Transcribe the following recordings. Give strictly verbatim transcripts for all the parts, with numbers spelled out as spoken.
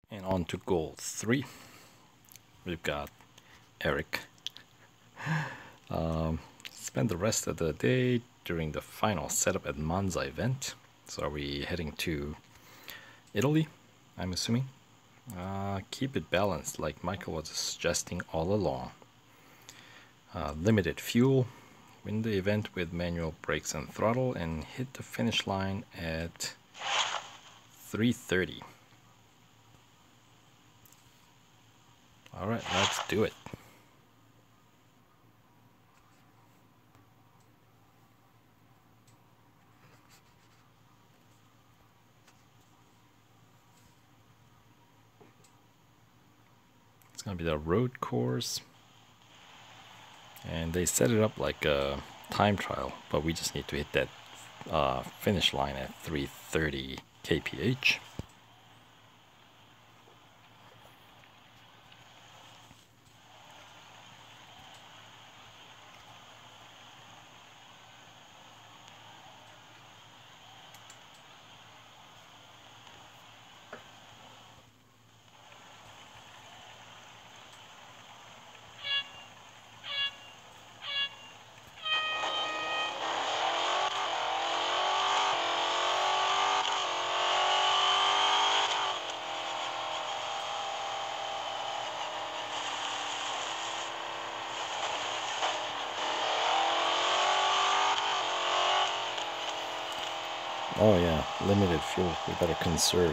And on to goal three. We've got Eric. Um, spend the rest of the day during the final setup at Monza event. So are we heading to Italy, I'm assuming? Uh, keep it balanced like Michael was suggesting all along. Uh, limited fuel, win the event with manual brakes and throttle, and hit the finish line at three thirty. Alright, let's do it. It's gonna be the road course. And they set it up like a time trial, but we just need to hit that uh, finish line at three thirty K P H. Oh yeah, limited fuel, we better conserve.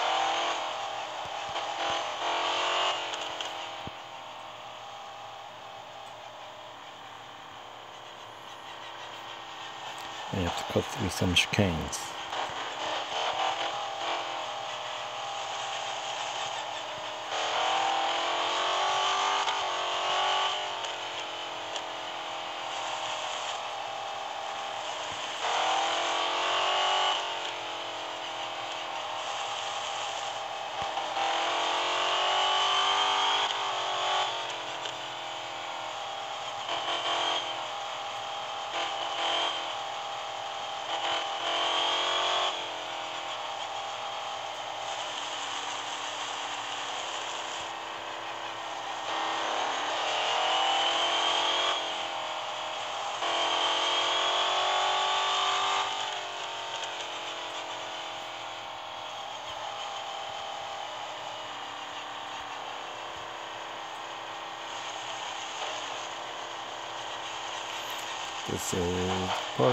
You have to cut through some chicanes. This is part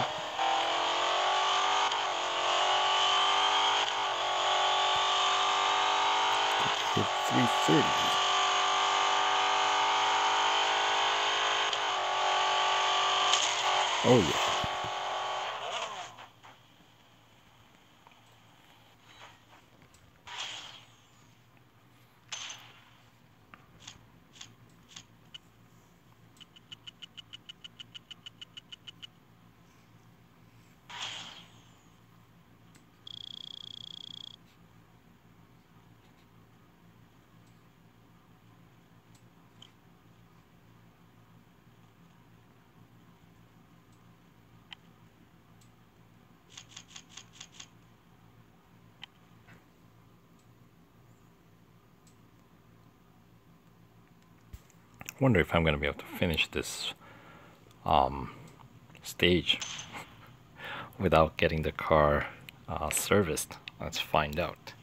three thirty. Oh yeah. Wonder if I'm going to be able to finish this um, stage without getting the car uh, serviced. Let's find out.